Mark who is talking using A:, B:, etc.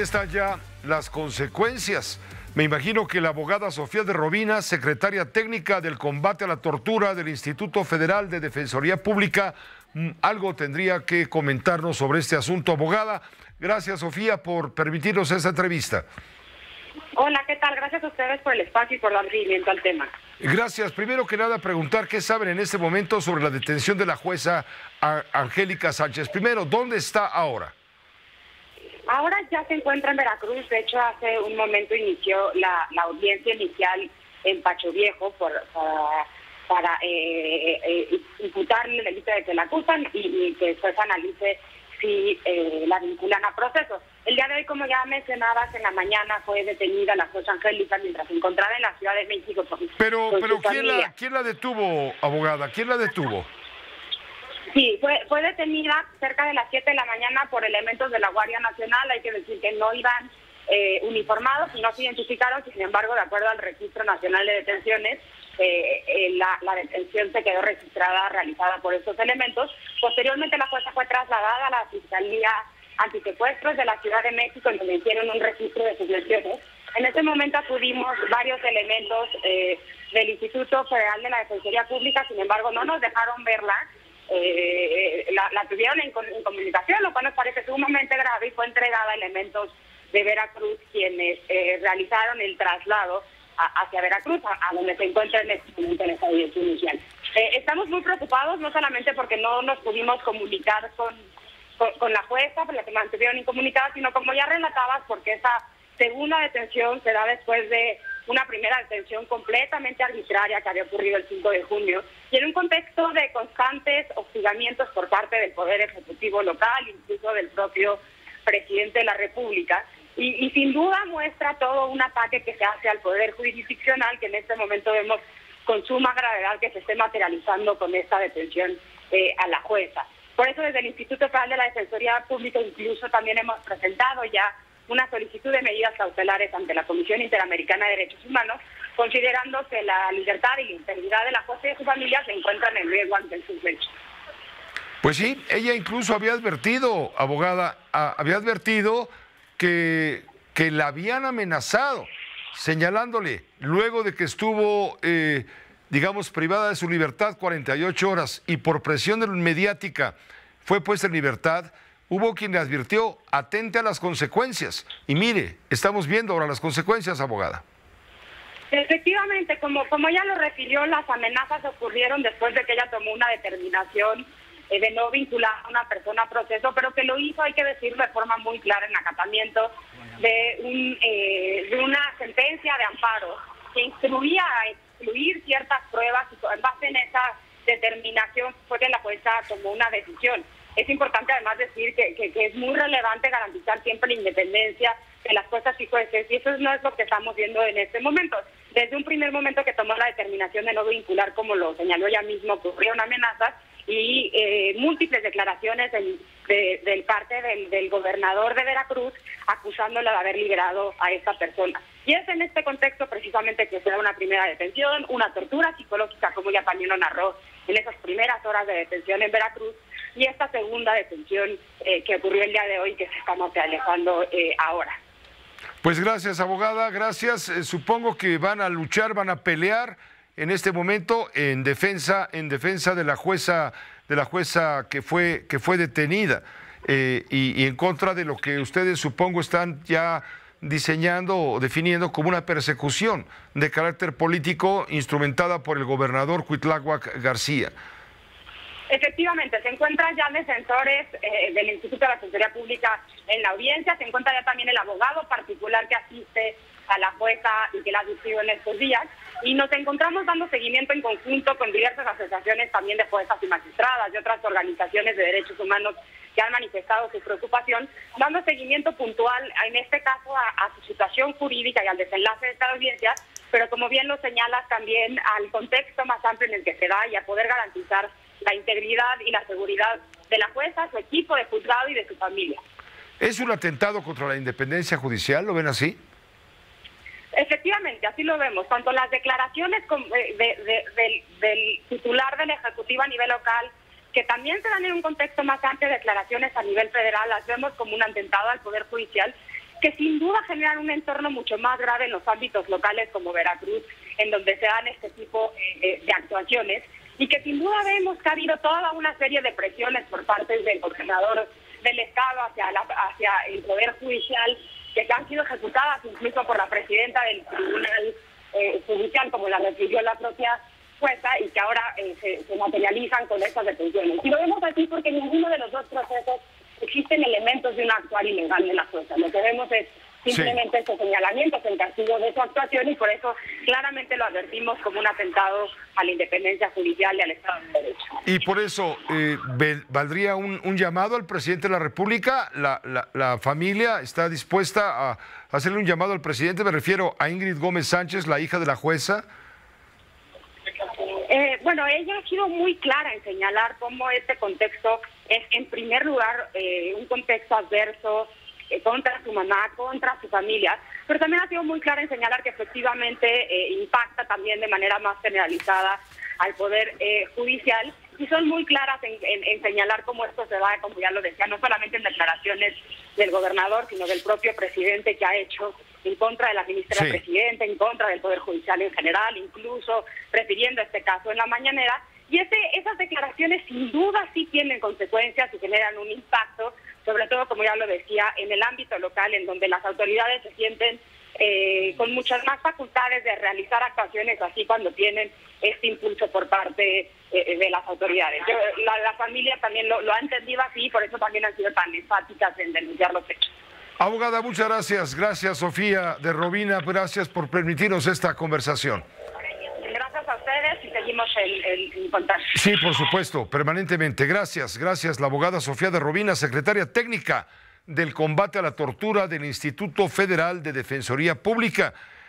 A: están ya las consecuencias. Me imagino que la abogada Sofía de Robina, secretaria técnica del combate a la tortura del Instituto Federal de Defensoría Pública, algo tendría que comentarnos sobre este asunto. Abogada, gracias Sofía por permitirnos esta entrevista.
B: Hola, ¿qué tal? Gracias a ustedes por el espacio y por dar seguimiento al tema.
A: Gracias. Primero que nada, preguntar qué saben en este momento sobre la detención de la jueza Angélica Sánchez. Primero, ¿dónde está ahora?
B: Ahora ya se encuentra en Veracruz. De hecho, hace un momento inició la audiencia inicial en Pacho Viejo para imputarle el delito de que la acusan y que después analice si la vinculan a procesos. El día de hoy, como ya mencionabas, en la mañana fue detenida la jueza Angélica mientras se encontraba en la Ciudad de México.
A: Pero ¿quién la detuvo, abogada? ¿Quién la detuvo?
B: Sí, fue detenida cerca de las 7 de la mañana por elementos de la Guardia Nacional. Hay que decir que no iban uniformados y no se identificaron. Sin embargo, de acuerdo al Registro Nacional de Detenciones, la detención se quedó registrada, realizada por estos elementos. Posteriormente, la jueza fue trasladada a la Fiscalía Antisecuestros de la Ciudad de México, en donde hicieron un registro de sus lesiones. En ese momento acudimos varios elementos del Instituto Federal de la Defensoría Pública. Sin embargo, no nos dejaron verla. La tuvieron en comunicación, lo cual nos parece sumamente grave, y fue entregada a elementos de Veracruz, quienes realizaron el traslado hacia Veracruz, a donde se encuentra en este momento en esta audiencia inicial. Estamos muy preocupados, no solamente porque no nos pudimos comunicar con la jueza, porque la mantuvieron incomunicada, sino, como ya relatabas, porque esa segunda detención se da después de una primera detención completamente arbitraria que había ocurrido el 5 de junio, y en un contexto de constantes hostigamientos por parte del Poder Ejecutivo local, incluso del propio presidente de la República, y sin duda muestra todo un ataque que se hace al Poder Jurisdiccional, que en este momento vemos con suma gravedad que se esté materializando con esta detención a la jueza. Por eso, desde el Instituto Federal de la Defensoría Pública, incluso también hemos presentado ya una solicitud de medidas cautelares ante la Comisión Interamericana de Derechos Humanos, considerando que la libertad y la integridad de la jueza y de su familia se encuentran en riesgo ante sus hechos.
A: Pues sí, ella incluso había advertido, abogada, había advertido que la habían amenazado, señalándole, luego de que estuvo, digamos, privada de su libertad 48 horas y por presión mediática fue puesta en libertad. Hubo quien le advirtió, atente a las consecuencias. Y mire, estamos viendo ahora las consecuencias, abogada.
B: Efectivamente, como ya lo refirió, las amenazas ocurrieron después de que ella tomó una determinación de no vincular a una persona a proceso, pero que lo hizo, hay que decirlo de forma muy clara, en acatamiento de una sentencia de amparo que instruía a excluir ciertas pruebas, y en base en esa determinación fue que la jueza tomó una decisión. Es importante además decir que es muy relevante garantizar siempre la independencia de las juezas y jueces, y eso no es lo que estamos viendo en este momento. Desde un primer momento que tomó la determinación de no vincular, como lo señaló ella misma, ocurrieron amenazas y múltiples declaraciones del parte del gobernador de Veracruz acusándola de haber liberado a esta persona. Y es en este contexto precisamente que se da una primera detención, una tortura psicológica, como ya también lo narró en esas primeras horas de detención en Veracruz, y esta segunda detención que ocurrió el día de hoy, que se está materializando ahora.
A: Pues gracias, abogada, gracias. Supongo que van a luchar, van a pelear en este momento en defensa de la jueza que fue detenida, y en contra de lo que ustedes, supongo, están ya diseñando o definiendo como una persecución de carácter político instrumentada por el gobernador Cuitláhuac García.
B: Efectivamente, se encuentran ya defensores del Instituto de la Defensoría Pública en la audiencia, se encuentra ya también el abogado particular que asiste a la jueza y que la ha asistido en estos días, y nos encontramos dando seguimiento en conjunto con diversas asociaciones también de juezas y magistradas y otras organizaciones de derechos humanos que han manifestado su preocupación, dando seguimiento puntual, en este caso, a su situación jurídica y al desenlace de esta audiencia, pero como bien lo señalas, también al contexto más amplio en el que se da y a poder garantizar la integridad y la seguridad de la jueza, su equipo de juzgado y de su familia.
A: ¿Es un atentado contra la independencia judicial? ¿Lo ven así?
B: Efectivamente, así lo vemos. Tanto las declaraciones del titular del Ejecutivo a nivel local, que también se dan en un contexto más amplio de declaraciones a nivel federal, las vemos como un atentado al Poder Judicial, que sin duda generan un entorno mucho más grave en los ámbitos locales como Veracruz, en donde se dan este tipo de actuaciones, y que sin duda vemos que ha habido toda una serie de presiones por parte del gobernador del Estado hacia el Poder Judicial, que han sido ejecutadas incluso por la presidenta del Tribunal Judicial, como la refirió la propia jueza, y que ahora se materializan con estas detenciones. Y lo vemos así porque en ninguno de los dos procesos existen elementos de un actuar ilegal de la jueza. Lo que vemos es simplemente estos señalamientos en castigo de su actuación, y por eso claramente lo advertimos como un atentado a la independencia judicial y al Estado de Derecho.
A: Y por eso, ¿valdría un llamado al presidente de la República? ¿La familia está dispuesta a hacerle un llamado al presidente? Me refiero a Ingrid Gómez Sánchez, la hija de la jueza.
B: Bueno, ella ha sido muy clara en señalar cómo este contexto es, en primer lugar, un contexto adverso contra su mamá, contra su familia, pero también ha sido muy clara en señalar que efectivamente impacta también de manera más generalizada al Poder Judicial, y son muy claras en señalar cómo esto se va, como ya lo decía, no solamente en declaraciones del gobernador, sino del propio presidente, que ha hecho en contra de la ministra presidenta, en contra del Poder Judicial en general, incluso refiriendo a este caso en la mañanera. Y esas declaraciones sin duda sí tienen consecuencias y generan un impacto, sobre todo, como ya lo decía, en el ámbito local, en donde las autoridades se sienten con muchas más facultades de realizar actuaciones así cuando tienen este impulso por parte de las autoridades. La familia también lo ha entendido así, por eso también han sido tan enfáticas en denunciar los hechos.
A: Abogada, muchas gracias. Gracias, Sofía de Rovira. Gracias por permitirnos esta conversación.
B: Gracias a ustedes y seguimos en contacto.
A: Sí, por supuesto, permanentemente. Gracias, la abogada Sofía de Rovira, secretaria técnica del combate a la tortura del Instituto Federal de Defensoría Pública.